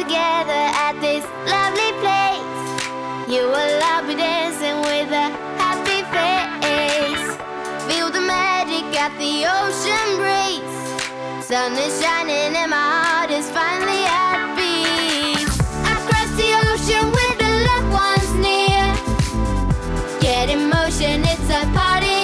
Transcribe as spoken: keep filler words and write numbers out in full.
together at this lovely place. You will all be dancing with a happy face. Feel the magic at the ocean breeze. Sun is shining and my heart is finally at peace. Across the ocean with the loved ones near. Get in motion, it's a party